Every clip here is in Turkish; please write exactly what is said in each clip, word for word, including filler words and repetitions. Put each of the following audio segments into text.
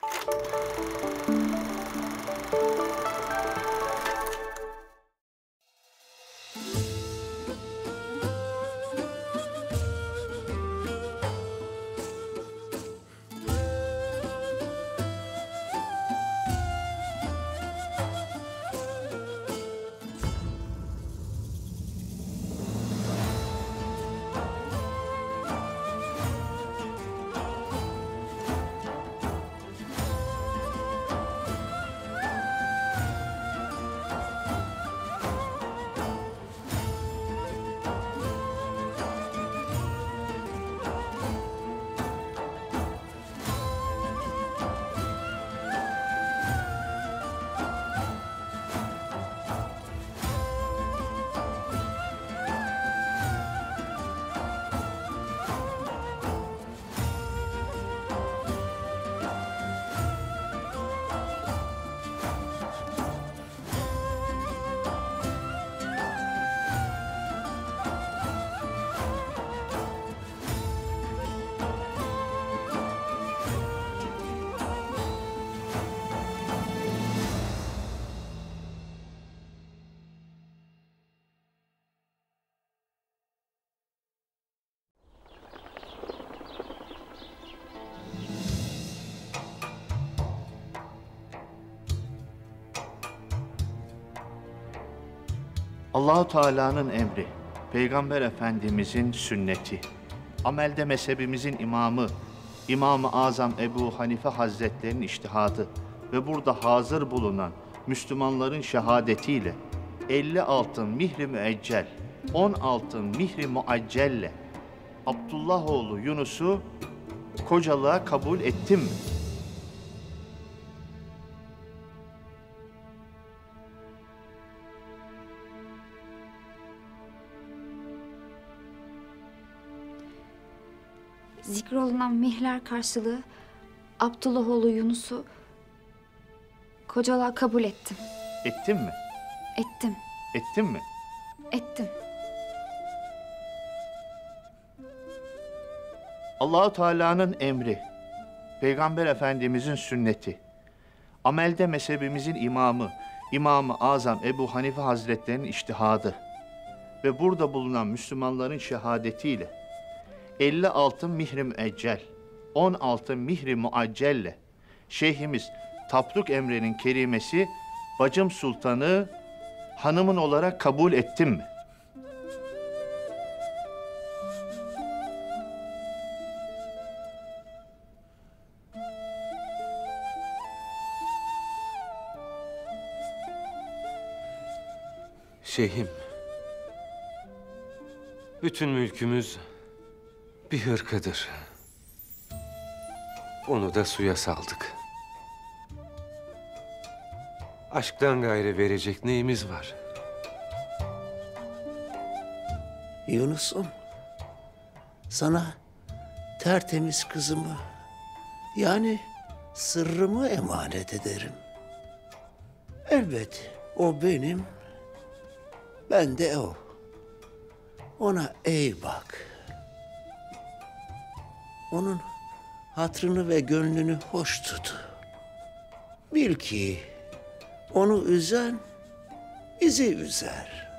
Allah-u Teala'nın emri, Peygamber Efendimizin sünneti, amelde mezhebimizin imamı, İmam-ı Azam Ebu Hanife Hazretleri'nin içtihadı ve burada hazır bulunan Müslümanların şehadetiyle elli altın mihri müeccel, on altın mihri muaccelle Abdullah oğlu Yunus'u kocalığa kabul ettim mi? Zikrolunan mihler karşılığı Abdullahoğlu Yunus'u kocalığa kabul ettim. Ettin mi? Ettim. Ettin mi? Ettim. Allah-u Teala'nın emri, Peygamber Efendimizin sünneti, amelde mezhebimizin imamı, İmam-ı Azam Ebu Hanife Hazretleri'nin içtihadı ve burada bulunan Müslümanların şehadetiyle elli altın mihri müeccel, on altın mihri muaccelle Şeyhimiz Tapruk Emre'nin kerimesi bacım sultanı hanımın olarak kabul ettim mi? Şeyhim, bütün mülkümüz bir hırkadır. Onu da suya saldık. Aşktan gayrı verecek neyimiz var? Yunus'um, sana tertemiz kızımı, yani sırrımı emanet ederim. Elbet o benim, ben de o. Ona iyi bak. Onun hatrını ve gönlünü hoş tut. Bil ki onu üzen bizi üzer.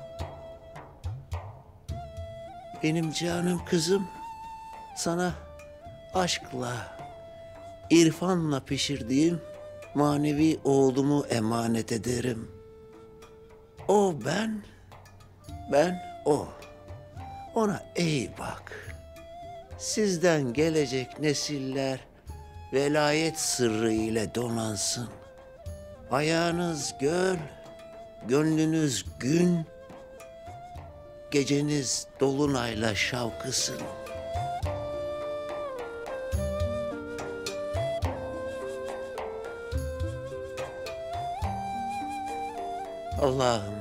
Benim canım kızım, sana aşkla, irfanla pişirdiğim manevi oğlumu emanet ederim. O ben, ben o. Ona iyi bak. Sizden gelecek nesiller velayet sırrı ile donansın. Ayağınız göl, gönlünüz gün, geceniz dolunayla şavkısın. Allah'ım,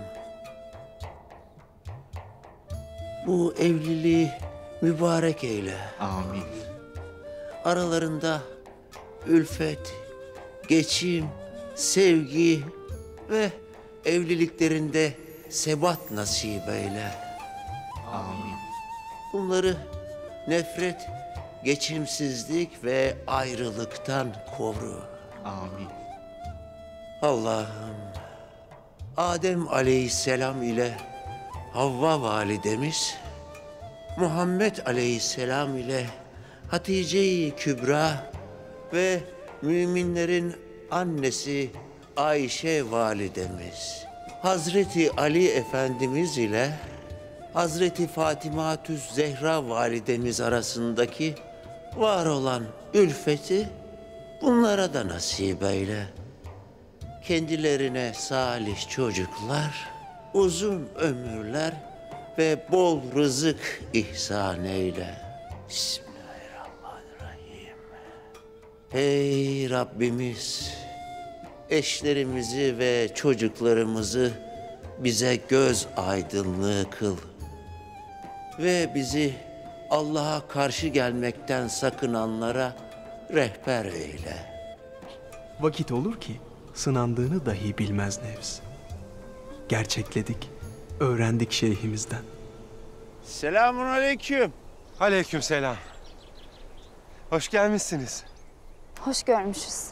bu evliliği mübarek eyle. Amin. Aralarında ülfet, geçim, sevgi ve evliliklerinde sebat nasip eyle. Amin. Bunları nefret geçimsizlik ve ayrılıktan koru. Amin. Allah'ım, Adem aleyhisselam ile Havva validemiz, Muhammed aleyhisselam ile Hatice-i Kübra ve müminlerin annesi Ayşe validemiz, Hazreti Ali Efendimiz ile Hazreti Fatıma-tüz Zehra validemiz arasındaki var olan ülfeti bunlara da nasip eyle. Kendilerine salih çocuklar, uzun ömürler ve bol rızık ihsan eyle. Bismillahirrahmanirrahim. Ey Rabbimiz, eşlerimizi ve çocuklarımızı bize göz aydınlığı kıl. Ve bizi Allah'a karşı gelmekten sakınanlara rehber eyle. Vakit olur ki sınandığını dahi bilmez nefs. Gerçekledik, öğrendik şeyhimizden. Selamun aleyküm. Aleykümselam. Hoş gelmişsiniz. Hoş görmüşüz.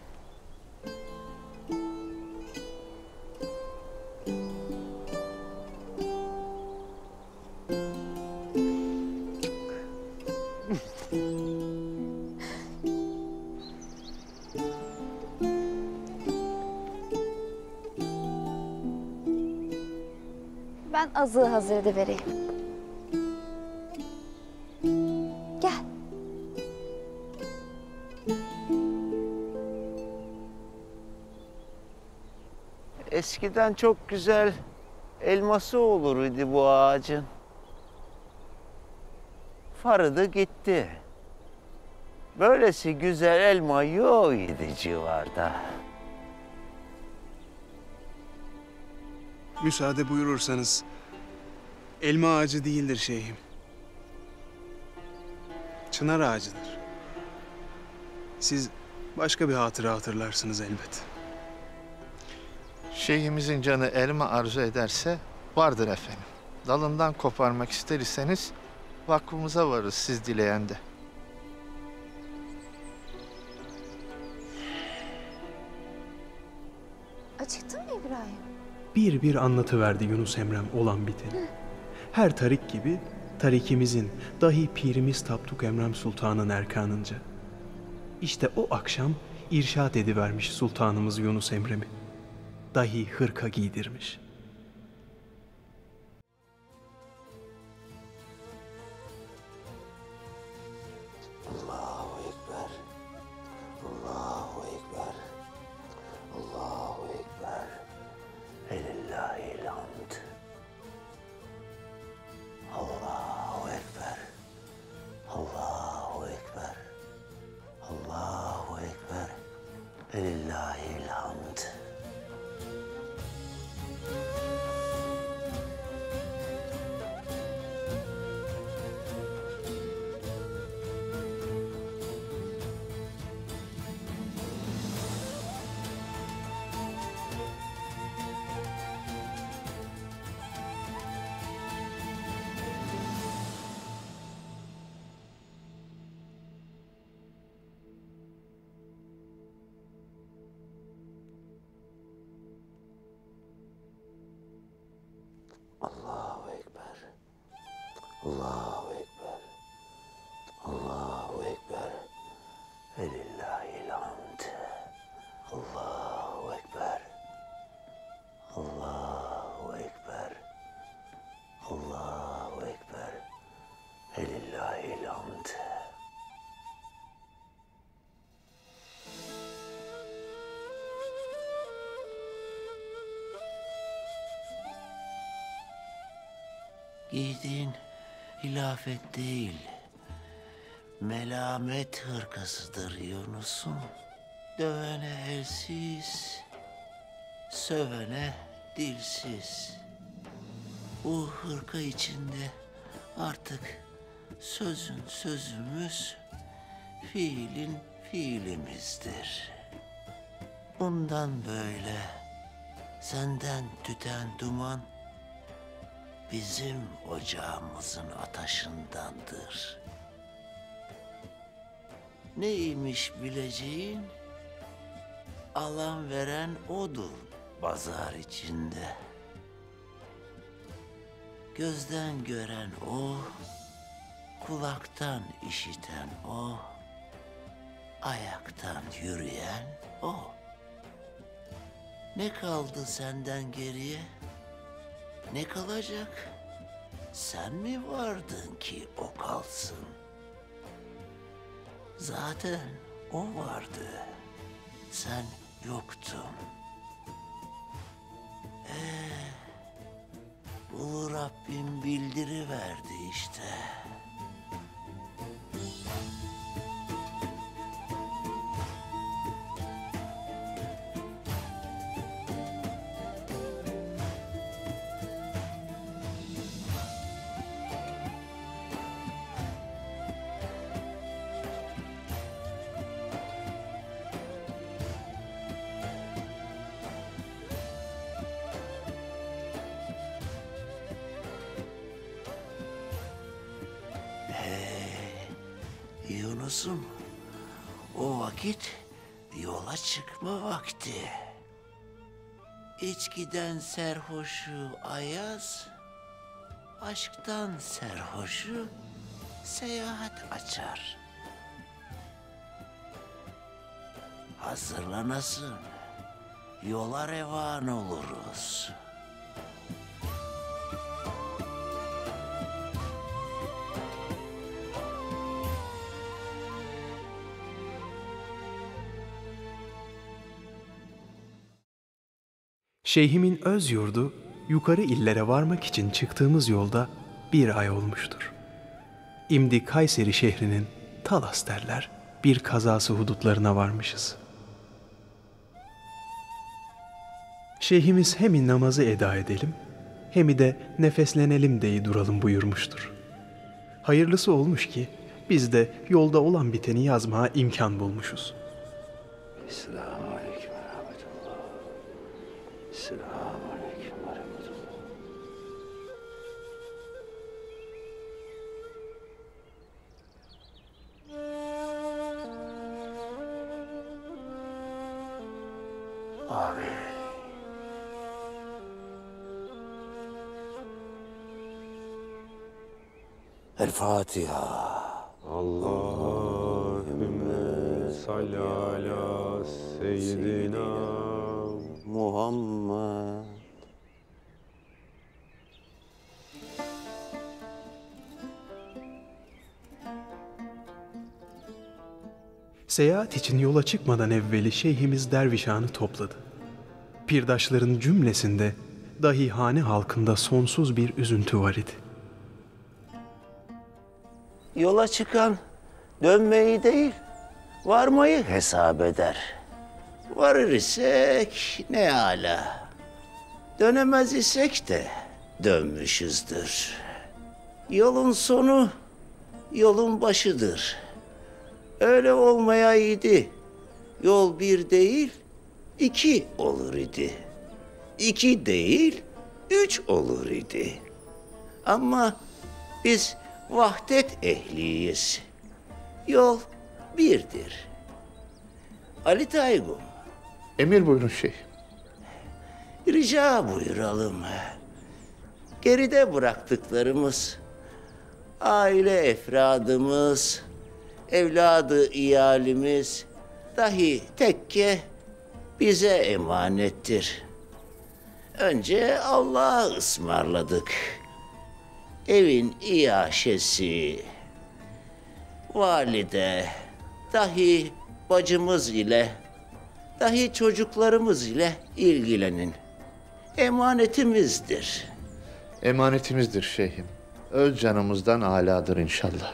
Ben azığı hazır edivereyim. Gel. Eskiden çok güzel elması olurdu bu ağacın. Farıdı gitti. Böylesi güzel elma yok idi civarda. Müsaade buyurursanız, elma ağacı değildir şeyhim. Çınar ağacıdır. Siz başka bir hatıra hatırlarsınız elbet. Şeyhimizin canı elma arzu ederse vardır efendim. Dalından koparmak ister iseniz vakfımıza varırız siz dileyende. Acıktın mı İbrahim? Bir bir anlatıverdi Yunus Emrem olan biteni. Her tarik gibi tarikimizin, dahi pirimiz Tapduk Emrem Sultan'ın erkanınca. İşte o akşam irşad edivermiş sultanımız Yunus Emrem'i. Dahi hırka giydirmiş. Allahu Ekber. Allahu Ekber. Allahu Ekber. Elillahil hamd. Allahu Ekber. Allahu Ekber. Allahu Ekber. Elillahil hamd. Allahu Ekber. Allahu Ekber. Allahu Ekber. Velillahil hamd. Allahu Ekber. Allahu Ekber. Allahu Ekber. Velillahil hamd. Giydiğin hilafet değil, melamet hırkasıdır Yunus'um. Dövene elsiz, sövene dilsiz. Bu hırka içinde artık sözün sözümüz, fiilin fiilimizdir. Bundan böyle senden tüten duman, bizim ocağımızın ateşindendir. Neymiş bileceğin? Alan veren odur pazar içinde. Gözden gören o, kulaktan işiten o, ayaktan yürüyen o. Ne kaldı senden geriye? Ne kalacak? Sen mi vardın ki o kalsın? Zaten o vardı. Sen yoktun. Ee, bu Rabbim bildiriverdi işte. Yunus'um, o vakit yola çıkma vakti. İçkiden serhoşu ayaz, aşktan serhoşu seyahat açar. Hazırlanasın, yola revan oluruz. Şeyhimin öz yurdu yukarı illere varmak için çıktığımız yolda bir ay olmuştur. İmdi Kayseri şehrinin Talas derler bir kazası hudutlarına varmışız. Şeyhimiz hem namazı eda edelim hem de nefeslenelim diye duralım buyurmuştur. Hayırlısı olmuş ki biz de yolda olan biteni yazmaya imkan bulmuşuz. Esselamu aleyküm ve rahmetullah. Esselamu aleyküm ve rahmetullah. Amin. El Fatiha. Allahümme salli ala seyyidina Muhammed. Seyahat için yola çıkmadan evveli şeyhimiz dervişanı topladı. Pirdaşların cümlesinde dahi hane halkında sonsuz bir üzüntü var idi. Yola çıkan dönmeyi değil, varmayı hesap eder. Varır isek ne ala. Dönemez isek de dönmüşüzdür. Yolun sonu yolun başıdır. Öyle olmayaydı. Yol bir değil, iki olur idi. İki değil, üç olur idi. Ama biz vahdet ehliyiz. Yol birdir. Ali Taygum, Emir buyurun şeyh. rica buyuralım. Geride bıraktıklarımız, aile efradımız, evladı iyalimiz, dahi tekke bize emanettir. Önce Allah'a ısmarladık. Evin iaşesi, valide, dahi bacımız ile, dahi çocuklarımız ile ilgilenin. Emanetimizdir. Emanetimizdir şeyhim. Öz canımızdan âlâdır inşallah.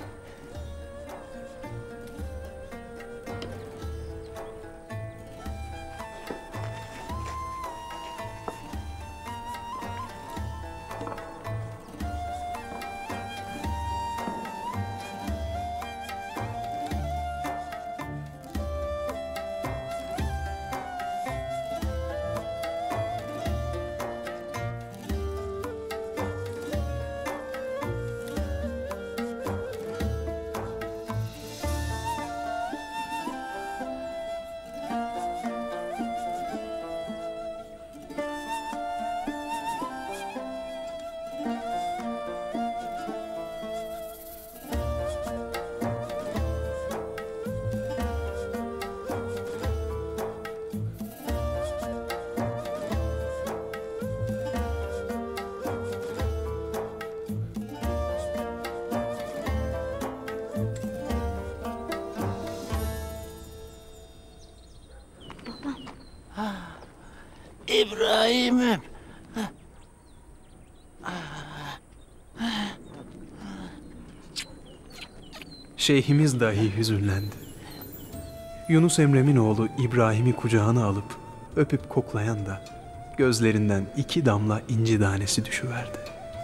İbrahim'im. Şeyhimiz dahi hüzünlendi. Yunus Emre'min oğlu İbrahim'i kucağına alıp öpüp koklayan da gözlerinden iki damla inci tanesi düşüverdi.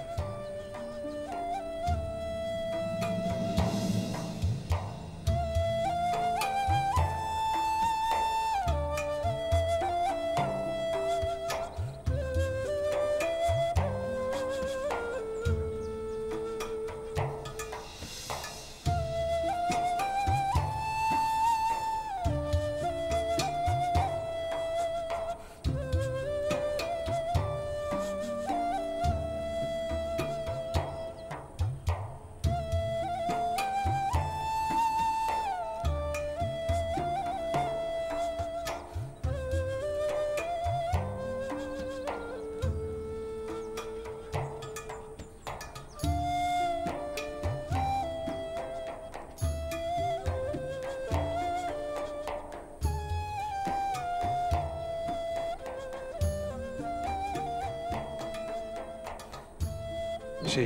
Şey,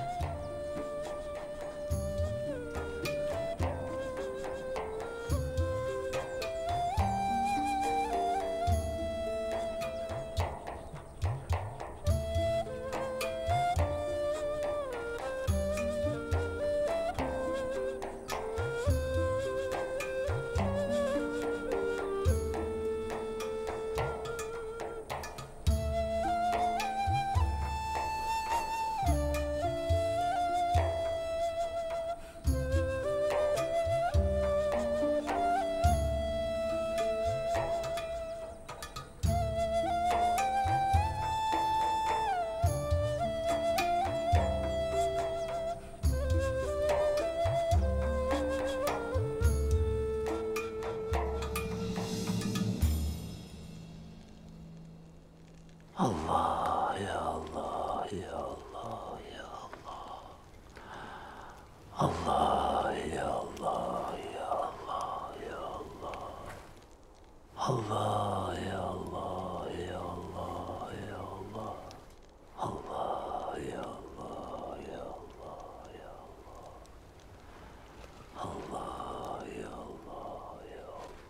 Allah ya Allah ya Allah ya Allah. Allah ya Allah ya Allah ya Allah. Allah ya Allah ya Allah ya Allah. Allah ya Allah ya Allah ya Allah. Allah ya Allah ya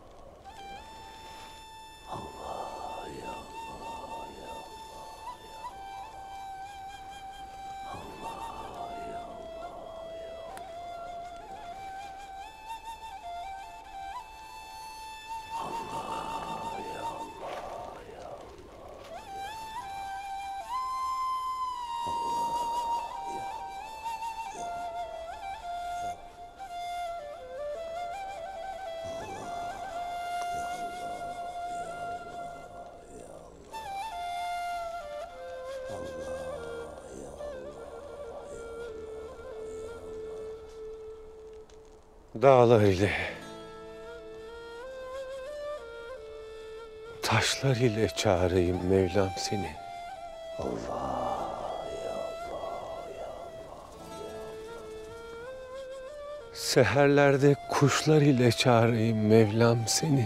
Allah. Allah ya Allah ya Dağlar ile, taşlar ile çağırayım Mevlam seni. Allah ya Allah ya Seherlerde kuşlar ile çağırayım Mevlam seni.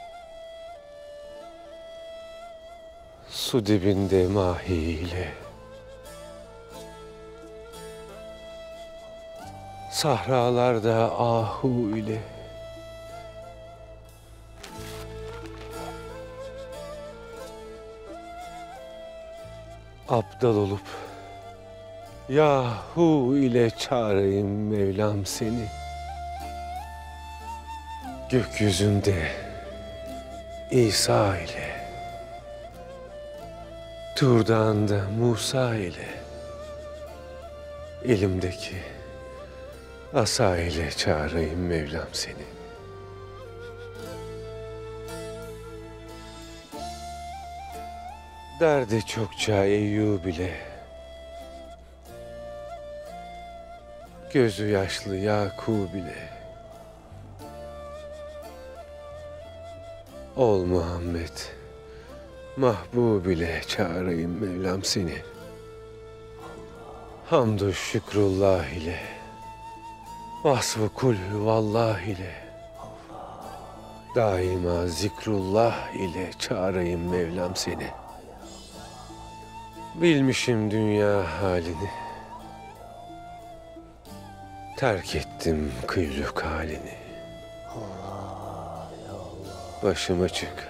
Su dibinde mahi ile, sahralarda ahu ile, abdal olup yahu ile çağırayım Mevlam seni. Gökyüzünde İsa ile, Turdan'da Musa ile, elimdeki asa ile çağırayım Mevlam seni. Derdi çokça Eyyub ile, gözü yaşlı Yakub ile, ol Muhammed, mahbub ile çağırayım Mevlam seni. Hamdü şükrullah ile, vasfı kul huvallah ile, daima zikrullah ile çağırayım Mevlam seni. Bilmişim dünya halini. Terk ettim kıyluk halini. Başım açık.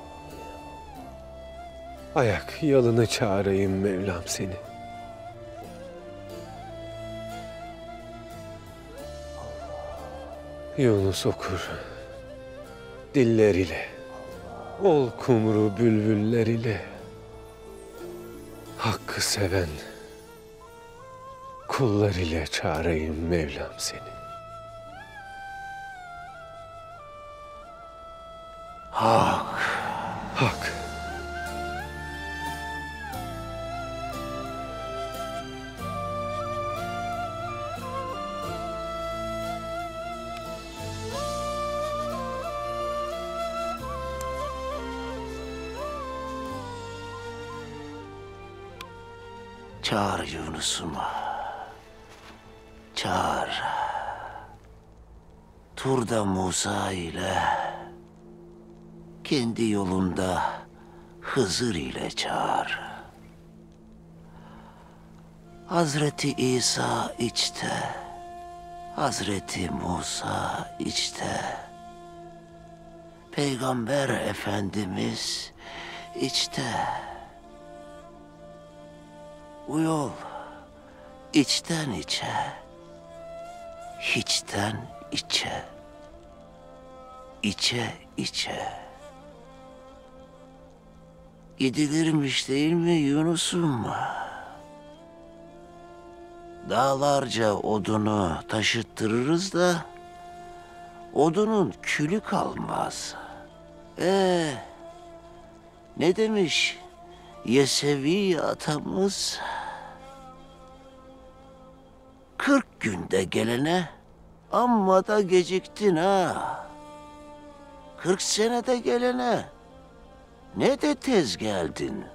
Ayak yalını çağırayım Mevlam seni. Yunus okur diller ile, ol kumru bülbüller ile. Hakkı seven kullar ile çağırayım Mevlam seni. Hak. Hak. Çağır Yunus'um. Çağır. Tur'da Musa ile, kendi yolunda Hızır ile çağır. Hazreti İsa içte, Hazreti Musa içte. Peygamber Efendimiz içte. Bu yol içten içe, hiçten içe, içe içe. Gidilirmiş değil mi Yunus'um? Dağlarca odunu taşıttırırız da odunun külü kalmaz. Ee, ne demiş Yesevi atamız? Kırk günde gelene amma da geciktin ha. Kırk senede gelene ne de tez geldin.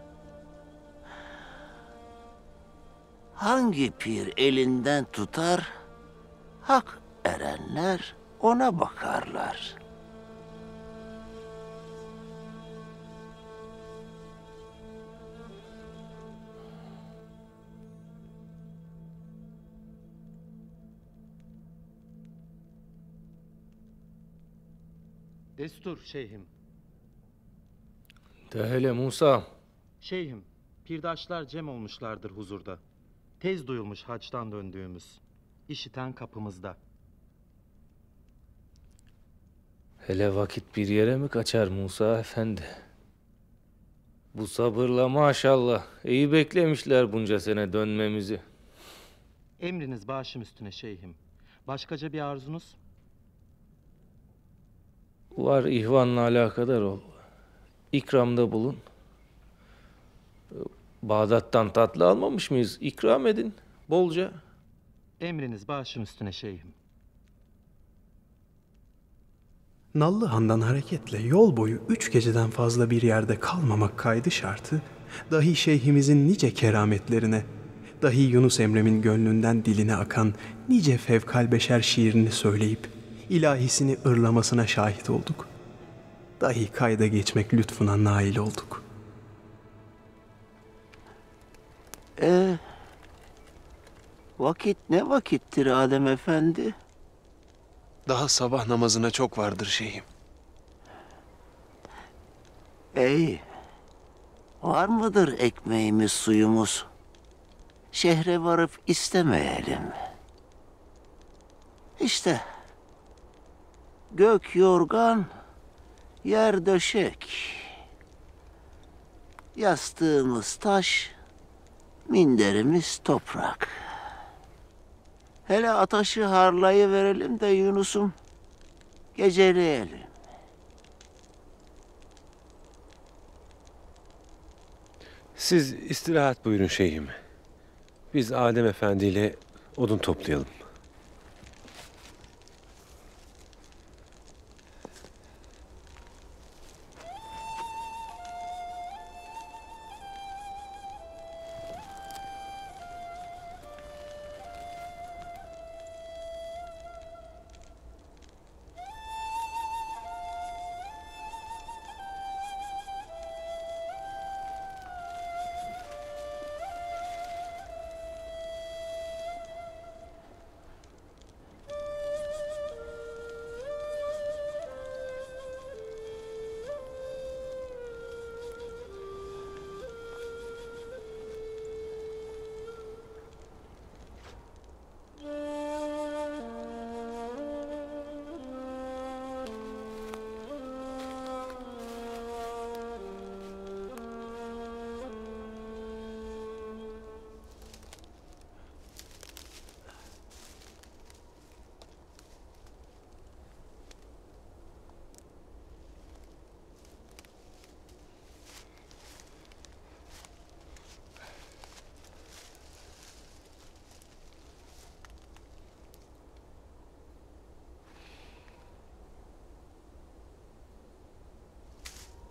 Hangi pir elinden tutar, hak erenler ona bakarlar. Destur şeyhim. De hele Musa. Şeyhim, pirdaşlar cem olmuşlardır huzurda. Tez duyulmuş haçtan döndüğümüz. İşiten kapımızda. Hele vakit bir yere mi kaçar Musa Efendi? Bu sabırla maşallah iyi beklemişler bunca sene dönmemizi. Emriniz başım üstüne şeyhim. Başkaca bir arzunuz? Var ihvanla alakadar ol. İkramda bulun. Bağdat'tan tatlı almamış mıyız? İkram edin bolca. Emriniz başım üstüne şeyhim. Nallıhan'dan hareketle yol boyu üç geceden fazla bir yerde kalmamak kaydı şartı, dahi şeyhimizin nice kerametlerine, dahi Yunus Emre'min gönlünden diline akan nice fevkal beşer şiirini söyleyip, ilahisini ırlamasına şahit olduk. Dahi kayda geçmek lütfuna nail olduk. Ee, vakit ne vakittir Adem Efendi? Daha sabah namazına çok vardır şeyhim. Ey, var mıdır ekmeğimiz, suyumuz? Şehre varıp istemeyelim. İşte, gök yorgan, yer döşek. Yastığımız taş, minderimiz toprak. Hele ataşı harlayı verelim de Yunus'um, geceleyelim. Siz istirahat buyurun şeyhim. Biz Adem Efendi ile odun toplayalım.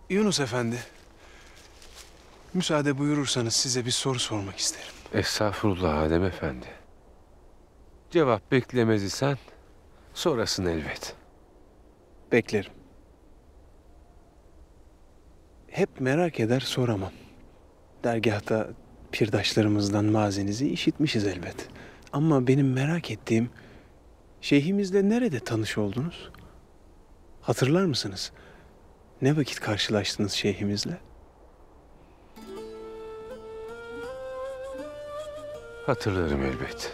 Yunus Efendi, müsaade buyurursanız size bir soru sormak isterim. Estağfurullah Adem Efendi. Cevap beklemez isen sonrasını elbet. Beklerim. Hep merak eder soramam. Dergahta pirdaşlarımızdan mazenizi işitmişiz elbet. Ama benim merak ettiğim, şeyhimizle nerede tanış oldunuz? Hatırlar mısınız? Ne vakit karşılaştınız şeyhimizle? Hatırlarım elbet.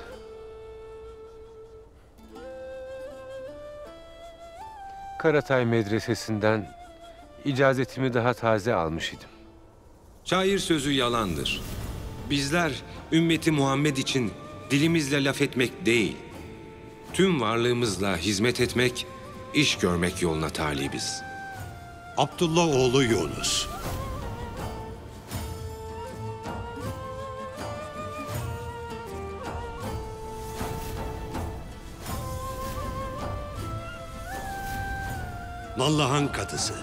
Karatay Medresesi'nden icazetimi daha taze almış idim. Şair sözü yalandır. Bizler ümmeti Muhammed için dilimizle laf etmek değil, tüm varlığımızla hizmet etmek, iş görmek yoluna talibiz. Abdullah oğlu Yunus. Nallıhan kadısı.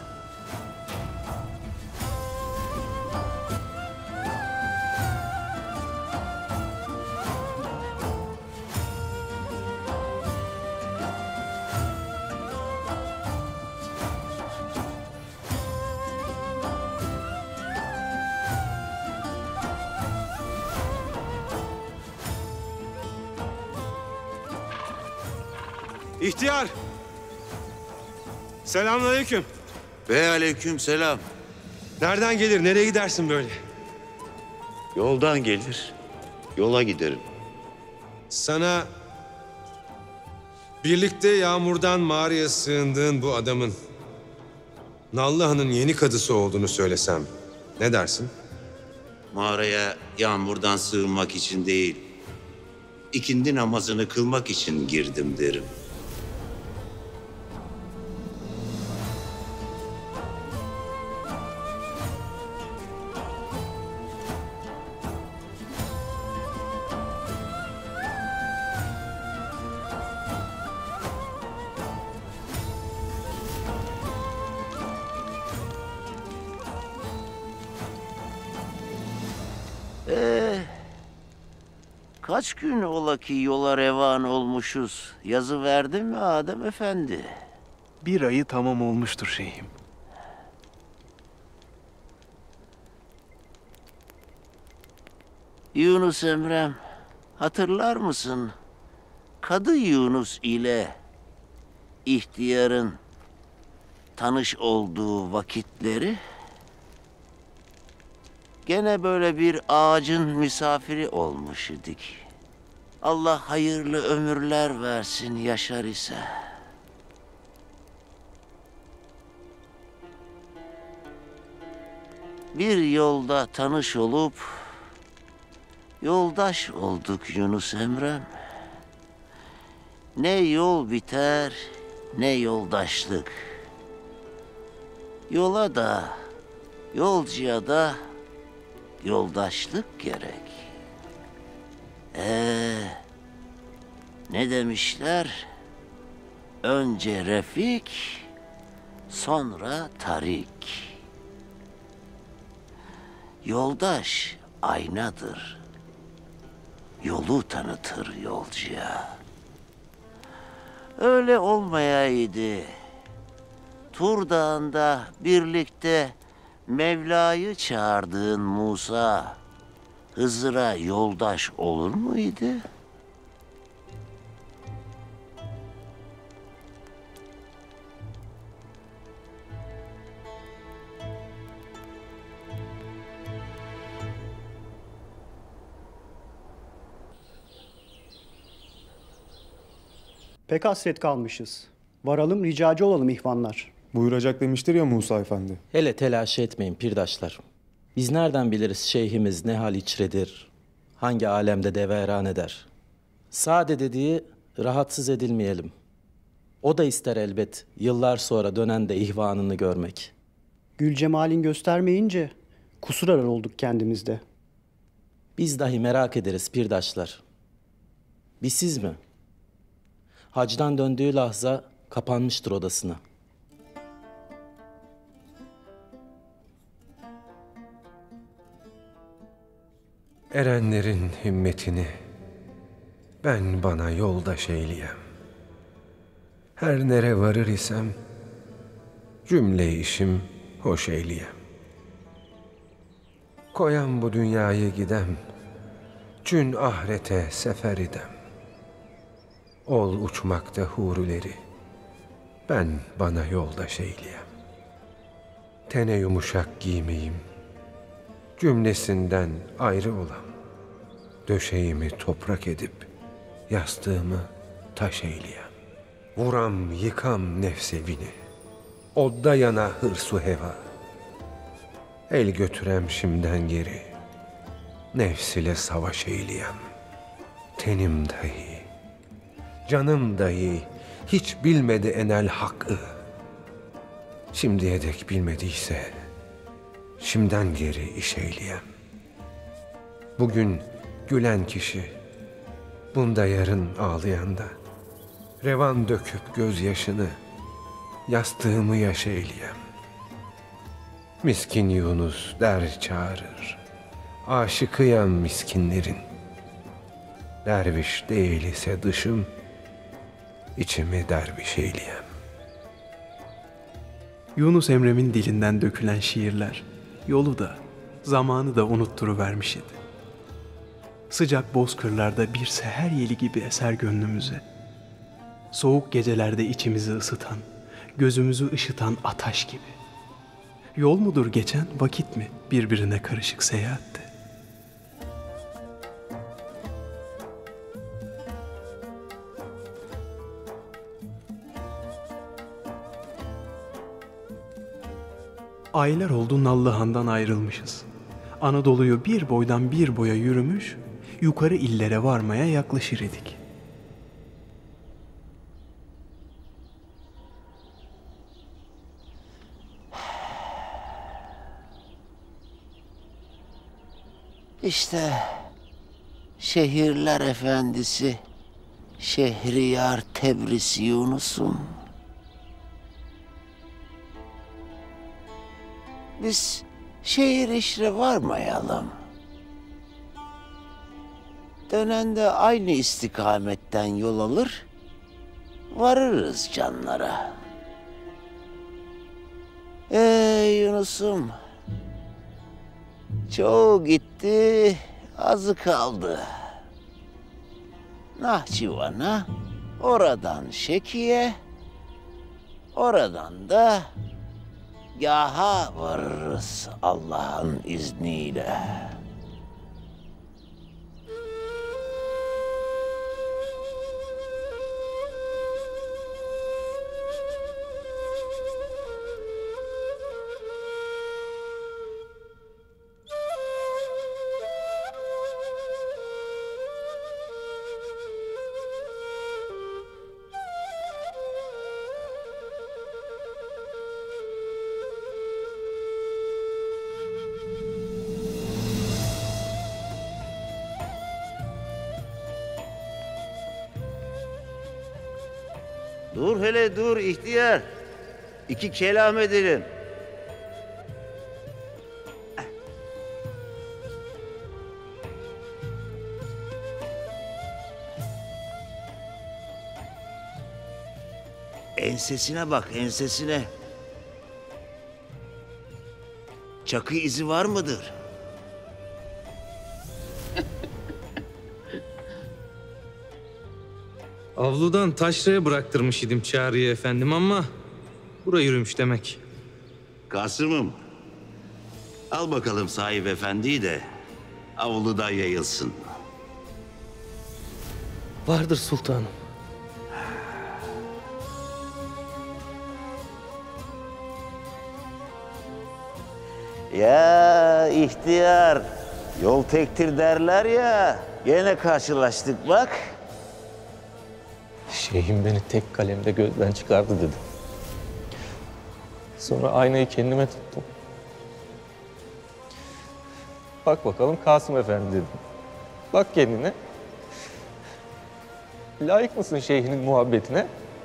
İhtiyar! Selamünaleyküm. Ve aleyküm selam. Nereden gelir, nereye gidersin böyle? Yoldan gelir, yola giderim. Sana birlikte yağmurdan mağaraya sığındığın bu adamın Nallıhan'ın yeni kadısı olduğunu söylesem ne dersin? Mağaraya yağmurdan sığınmak için değil, ikindi namazını kılmak için girdim derim. Ee, kaç gün ola ki yola revan olmuşuz? Yazı verdin mi Adem Efendi? Bir ayı tamam olmuştur şeyhim. Yunus Emrem, hatırlar mısın? Kadı Yunus ile ihtiyarın tanış olduğu vakitleri? Gene böyle bir ağacın misafiri olmuş idik. Allah hayırlı ömürler versin yaşar ise. Bir yolda tanış olup yoldaş olduk Yunus Emrem. Ne yol biter ne yoldaşlık. Yola da yolcuya da yoldaşlık gerek. Ee, ne demişler? Önce refik, sonra tarik. Yoldaş aynadır. Yolu tanıtır yolcuya. Öyle olmayaydı. Tur Dağı'nda birlikte Mevla'yı çağırdığın Musa, Hızır'a yoldaş olur muydu? Pek hasret kalmışız. Varalım ricacı olalım ihvanlar. Buyuracak demiştir ya Musa Efendi. Hele telaş etmeyin pirdaşlar. Biz nereden biliriz şeyhimiz ne hal içredir, hangi alemde deveran eder? Sade dediği rahatsız edilmeyelim. O da ister elbet yıllar sonra dönen de ihvanını görmek. Gül cemalin göstermeyince kusur arar olduk kendimizde. Biz dahi merak ederiz pirdaşlar. Bir siz mi? Hacdan döndüğü lahza kapanmıştır odasına. Erenlerin himmetini ben bana yoldaş eyleyem. Her nere varır isem cümle işim hoş eyleyem. Koyam bu dünyayı gidem, cün ahirete sefer idem. Ol uçmakta hurileri, ben bana yoldaş eyleyem. Tene yumuşak giymeyim, cümlesinden ayrı olam. Döşeğimi toprak edip, yastığımı taş eyleyem. Vuram yıkam nefsevini, odda yana hırsu heva. El götürem şimden geri, nefs ile savaş eyleyem. Tenim dahi, canım dahi hiç bilmedi enel hakkı. Şimdiye dek bilmediyse, şimdiden geri iş eyleyem. Bugün gülen kişi, bunda yarın ağlayanda, revan döküp gözyaşını, yastığımı yaş eyleyem. Miskin Yunus der çağırır, aşıkıyam miskinlerin. Derviş değil ise dışım, içimi derviş eyleyem. Yunus Emre'min dilinden dökülen şiirler, yolu da, zamanı da unutturuvermiş idi. Sıcak bozkırlarda bir seher yeli gibi eser gönlümüze. Soğuk gecelerde içimizi ısıtan, gözümüzü ışıtan ataş gibi. Yol mudur geçen, vakit mi birbirine karışık seyahatte? Aylar oldu Nallıhan'dan ayrılmışız. Anadolu'yu bir boydan bir boya yürümüş, yukarı illere varmaya yaklaşır idik. İşte şehirler efendisi Şehriyar Tebris Yunus'um. Biz şehir işre varmayalım. Dönen de aynı istikametten yol alır, varırız canlara. Ey Yunus'um, çoğu gitti, azı kaldı. Nahçıvan'a, oradan Şeki'ye, oradan da gaha varırız Allah'ın izniyle. Dur hele dur ihtiyar. İki kelam edelim. Ensesine bak, ensesine. Çakı izi var mıdır? Avludan taşraya bıraktırmış idim Çağrı'yı efendim ama buraya yürümüş demek. Kasım'ım, al bakalım sahip efendiyi de avluda yayılsın. Vardır sultanım. Ya ihtiyar, yol tektir derler ya, gene karşılaştık bak. Şeyhim beni tek kalemde gözden çıkardı dedi. Sonra aynayı kendime tuttum. Bak bakalım Kasım Efendi dedim. Bak kendine. Layık mısın şeyhinin muhabbetine?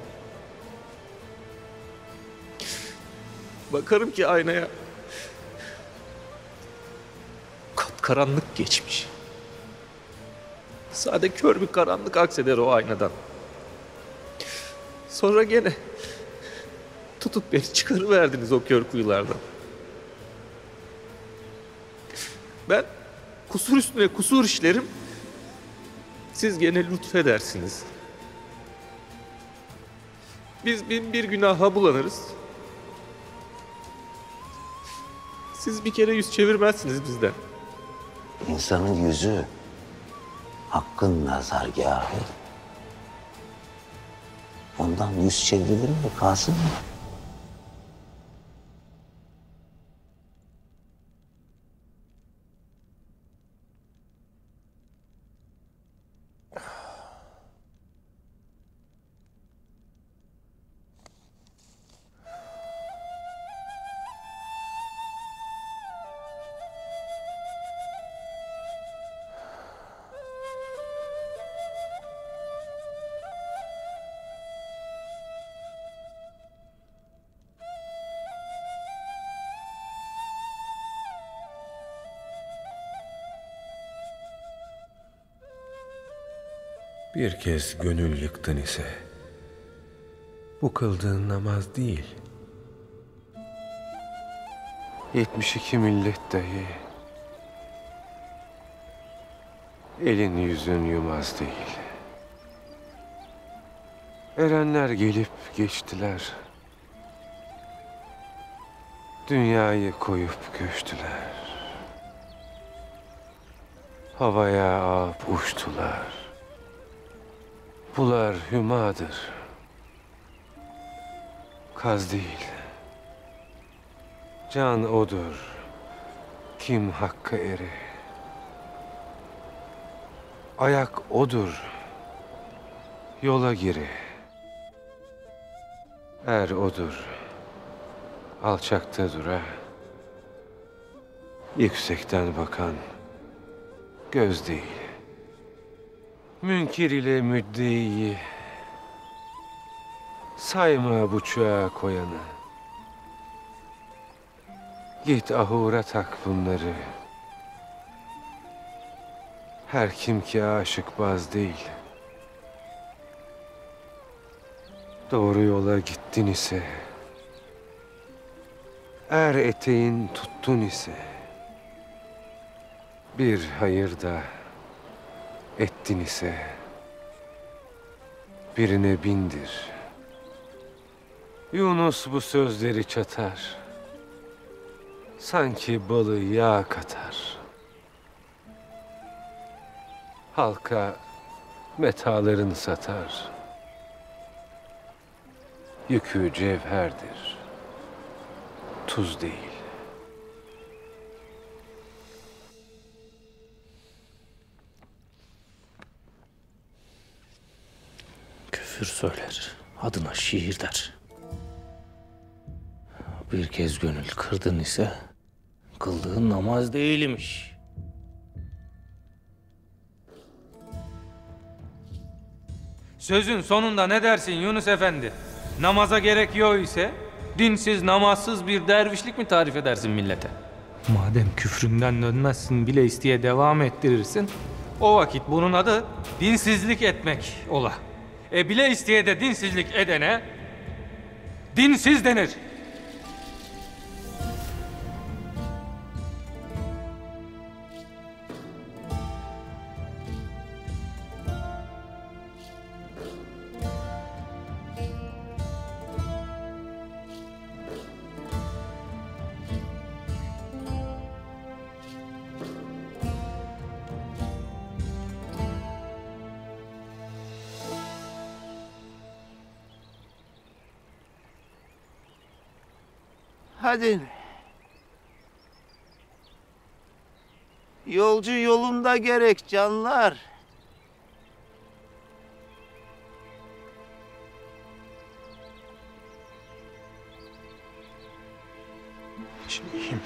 Bakarım ki aynaya. Karanlık geçmiş. Sade kör bir karanlık akseder o aynadan. Sonra gene tutup beni çıkarıverdiniz o kör kuyulardan. Ben kusur üstüne kusur işlerim. Siz gene lütfedersiniz. Biz bin bir günaha bulanırız. Siz bir kere yüz çevirmezsiniz bizden. İnsanın yüzü hakkın nazargahı. Ondan yüz çevrilir mi Kasım? Bir kez gönül yıktın ise bu kıldığın namaz değil. Yetmiş iki millet dahi elin yüzün yumaz değil. Erenler gelip geçtiler. Dünyayı koyup göçtüler. Havaya ağıp uçtular. Bular hümadır. Kaz değil. Can odur. Kim hakka eri. Ayak odur. Yola giri. Er odur. Alçakta dura. Yüksekten bakan göz değil. Münkir ile müddeyi sayma bıçağa koyanı. Git ahura tak bunları. Her kim ki aşık baz değil. Doğru yola gittin ise, er eteğin tuttun ise, bir hayır da ettin ise, birine bindir. Yunus bu sözleri çatar, sanki balı yağ katar. Halka metalarını satar, yükü cevherdir, tuz değil. Küfür söyler, adına şiir der. Bir kez gönül kırdın ise kıldığın namaz değilmiş. Sözün sonunda ne dersin Yunus Efendi? Namaza gerek yok ise dinsiz, namazsız bir dervişlik mi tarif edersin millete? Madem küfründen dönmezsin, bile isteye devam ettirirsin, o vakit bunun adı dinsizlik etmek ola. E bile isteye de dinsizlik edene dinsiz denir. Hadi. Yolcu yolunda gerek canlar. Şeyhim.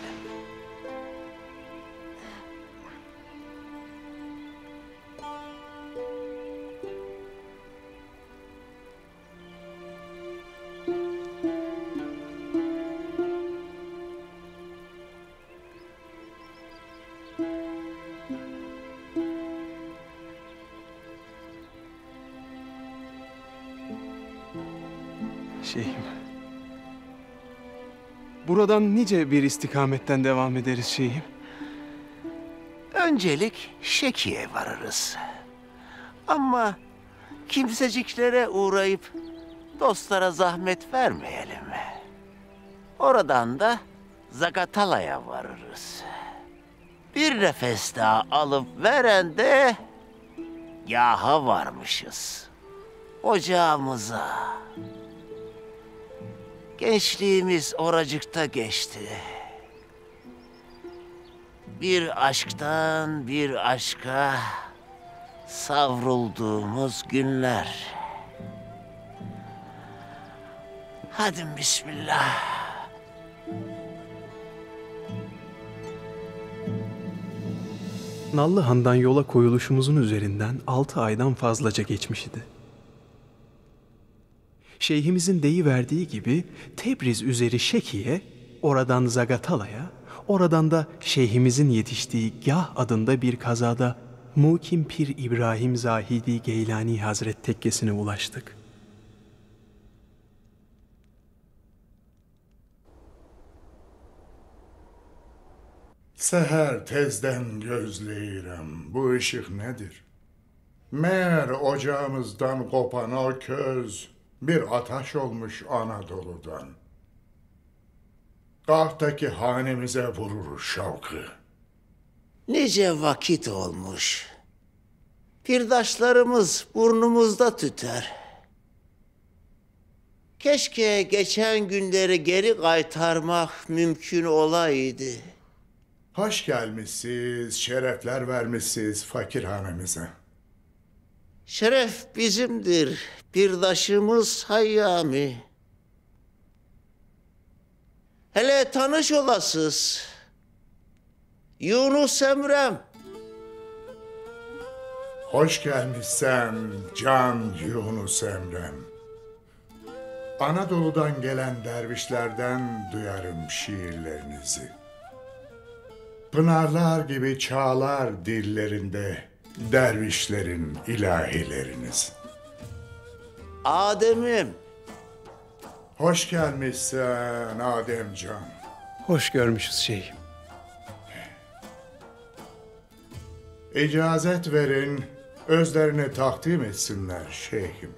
Şeyhim. Buradan nice bir istikametten devam ederiz şeyhim. Öncelik Şeki'ye varırız. Ama kimseciklere uğrayıp dostlara zahmet vermeyelim. Oradan da Zagatala'ya varırız. Bir nefes daha alıp veren de gaha varmışız. Ocağımıza. Gençliğimiz oracıkta geçti. Bir aşktan bir aşka savrulduğumuz günler. Hadi bismillah. Nallıhan'dan yola koyuluşumuzun üzerinden altı aydan fazlaca geçmiş idi. Şeyhimizin deyiverdiği gibi Tebriz üzeri Şeki'ye, oradan Zagatala'ya, oradan da şeyhimizin yetiştiği Gah adında bir kazada Mukim Pir İbrahim Zahidi Geylani Hazret Tekkesi'ne ulaştık. Seher tezden gözleyirem, bu ışık nedir? Meğer ocağımızdan kopan o köz, bir ataş olmuş Anadolu'dan. Gahtaki hanemize vurur şavkı. Nice vakit olmuş. Pirdaşlarımız burnumuzda tüter. Keşke geçen günleri geri kaytarmak mümkün olaydı. Hoş gelmişsiniz, şerefler vermişsiniz fakir hanemize. Şeref bizimdir, pirdaşımız Hayyami. Hele tanış olasız. Yunus Emrem. Hoş gelmişsen can Yunus Emrem. Anadolu'dan gelen dervişlerden duyarım şiirlerinizi. Pınarlar gibi çağlar dillerinde dervişlerin ilahileriniz. Adem'im. Hoş gelmişsen Ademcan. Hoş görmüşüz şeyhim. İcazet verin, özlerini takdim etsinler şeyhim.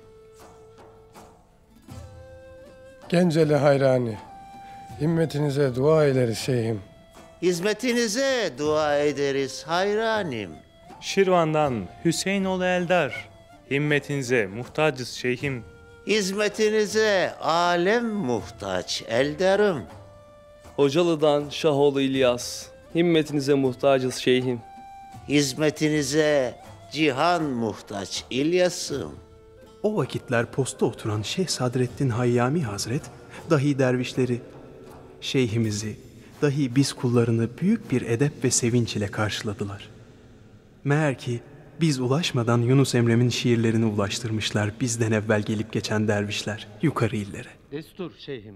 Gencele hayrani, himmetinize dua ederiz şeyhim. Hizmetinize dua ederiz hayranim. Şirvan'dan Hüseyinoğlu Eldar, himmetinize muhtacız şeyhim. Hizmetinize alem muhtaç eldarım. Hocalı'dan Şahoğlu İlyas, himmetinize muhtacız şeyhim. Hizmetinize cihan muhtaç İlyas'ım. O vakitler posta oturan Şeyh Sadreddin Hayyami Hazret, dahi dervişleri, şeyhimizi, dahi biz kullarını büyük bir edep ve sevinç ile karşıladılar. Meğer ki biz ulaşmadan Yunus Emre'nin şiirlerini ulaştırmışlar bizden evvel gelip geçen dervişler yukarı illere. Destur şeyhim.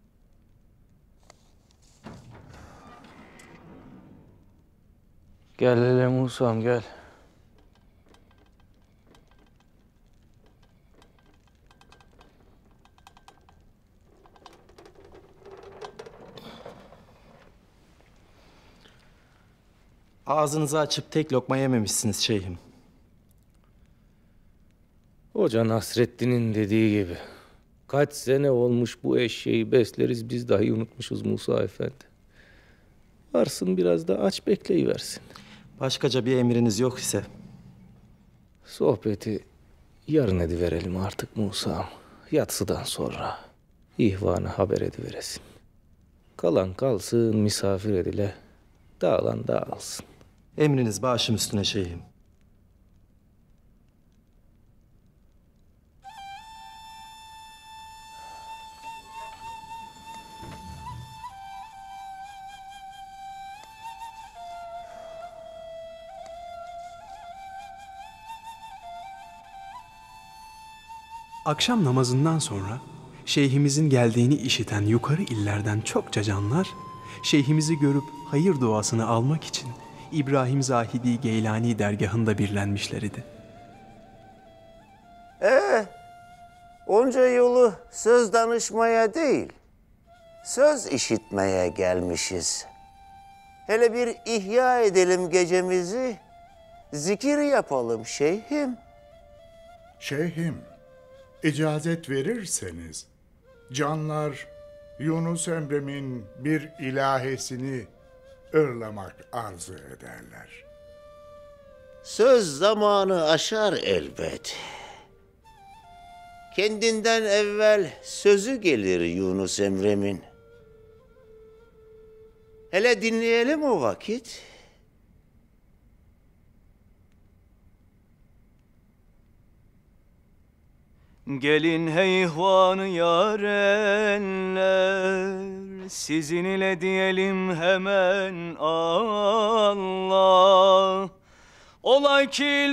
Gel hele Musa'm gel. Ağzınızı açıp tek lokma yememişsiniz şeyhim. Hoca Nasreddin'in dediği gibi. Kaç sene olmuş bu eşeği besleriz biz dahi unutmuşuz Musa Efendi. Varsın biraz da aç bekleyiversin. Başkaca bir emriniz yok ise. Sohbeti yarın ediverelim artık Musa'm. Yatsıdan sonra ihvanı haber ediveresin. Kalan kalsın misafir edile. Dağılan dağılsın. Emriniz başım üstüne şeyhim. Akşam namazından sonra şeyhimizin geldiğini işiten yukarı illerden çokça canlar, şeyhimizi görüp hayır duasını almak için İbrahim Zahidi Geylani dergahında birlenmişler idi. Ee, Onca yolu söz danışmaya değil, söz işitmeye gelmişiz. Hele bir ihya edelim gecemizi, zikir yapalım şeyhim. Şeyhim, icazet verirseniz, canlar Yunus Emre'min bir ilahisini ırlamak arzu ederler. Söz zamanı aşar elbet. Kendinden evvel sözü gelir Yunus Emre'min. Hele dinleyelim o vakit. Gelin hey ihvanı yarenler, sizin ile diyelim hemen Allah. Olay ki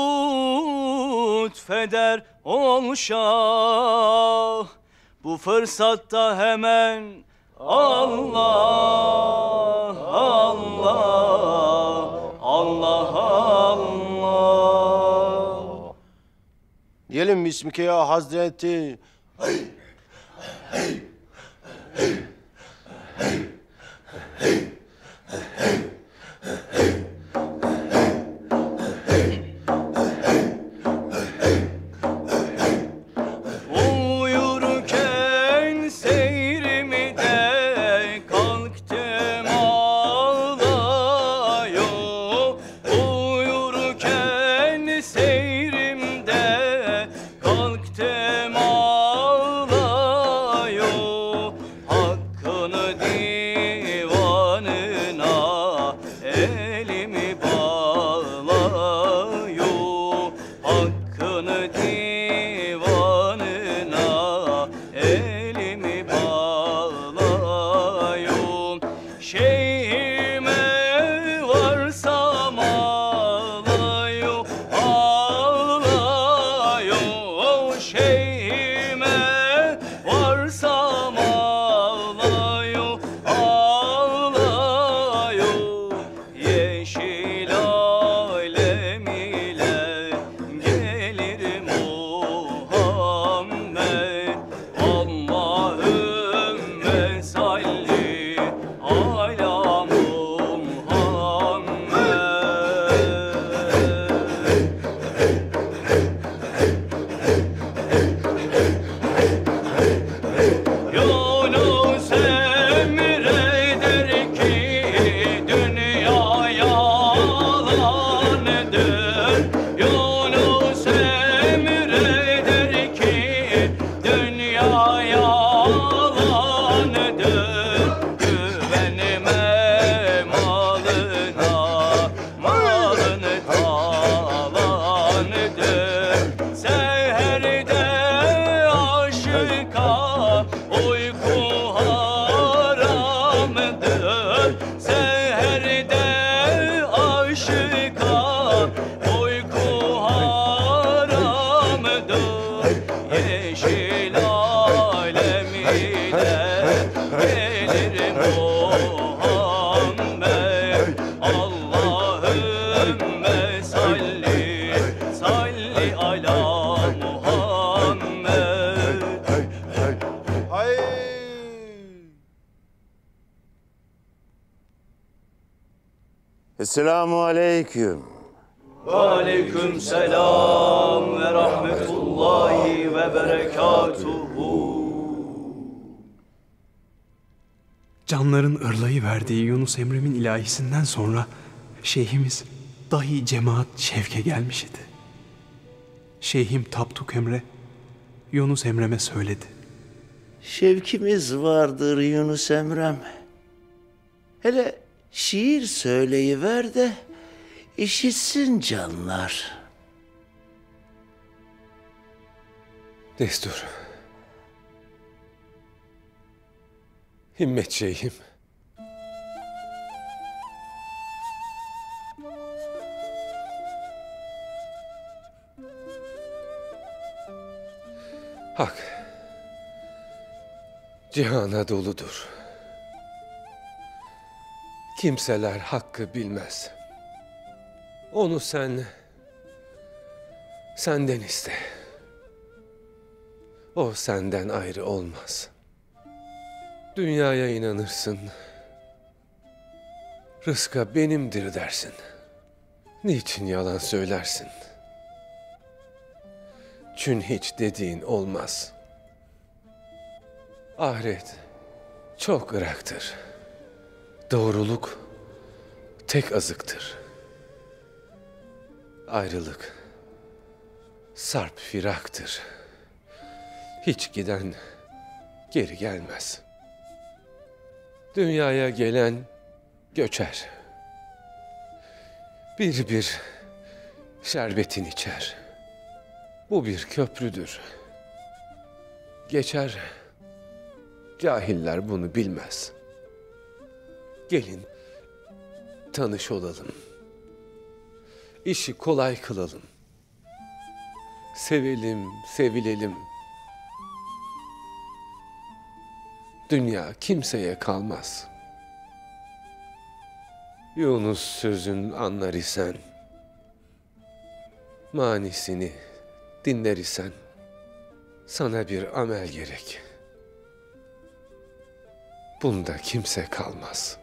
lütfeder ol şah, bu fırsatta hemen Allah, Allah, Allah, Allah. Diyelim Bismike ya Hazreti. Hey, hey, hey, hey, hey, hey, hey. Uyurken seyrimde kalktım ağlıyor. Uyurken seyrimde kalktım ağlıyor. Hakkını divanına elimi bağlıyor. Hakkını divanına elimi bağlıyor. Şeyhime varsam ağlıyor, ağlıyor. Şeyhime varsam ağlıyor, ağlıyor. Yeşil alem ile gelir Muhammed. Allahümme salli ala Muhammed. Yunus Emre der ki dünya yalandır. Yunus Emre der ki dünya yalandır. Güvenme malına, malını talandır. Seherde aşıka uyku haramdır. Seherde aşıka uyku haramdır. Yeşil alem ile gelir Muhammed. Allahümme salli, salli ala Muhammed. Esselamu aleyküm. Ve aleyküm selam ve rahmetullahi ve berekatuhu. Canların ırlayı verdiği Yunus Emre'min ilahisinden sonra şeyhimiz dahi cemaat şevke gelmiş idi. Şeyhim Tapduk Emre Yunus Emre'me söyledi. Şevkimiz vardır Yunus Emrem. Hele şiir söyleyiver de işitsin canlar. Destur. Himmet şeyhim. Hak cihana doludur. Kimseler hakkı bilmez. Onu sen senden iste. O senden ayrı olmaz. Dünyaya inanırsın. Rızka benimdir dersin. Niçin yalan söylersin? Çün hiç dediğin olmaz. Ahiret çok ıraktır. Doğruluk tek azıktır. Ayrılık sarp firaktır. Hiç giden geri gelmez. Dünyaya gelen göçer. Bir bir şerbetin içer. Bu bir köprüdür. Geçer. Cahiller bunu bilmez. Gelin tanış olalım. İşi kolay kılalım. Sevelim, sevilelim. Dünya kimseye kalmaz. Yunus sözün anlar isen, manisini dinler isen, sana bir amel gerek. Bunda kimse kalmaz.